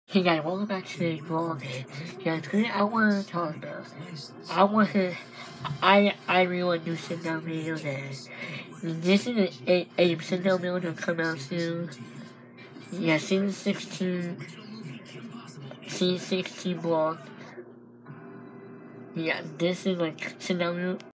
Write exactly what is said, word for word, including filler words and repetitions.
Hey guys, welcome back to today's vlog. Yeah, today I want to talk about, I want to, I, I really want to do sit down videos, and this is a, a, a sit down video to come out soon. Yeah, season sixteen, season sixteen vlog. Yeah, this is like sit down video.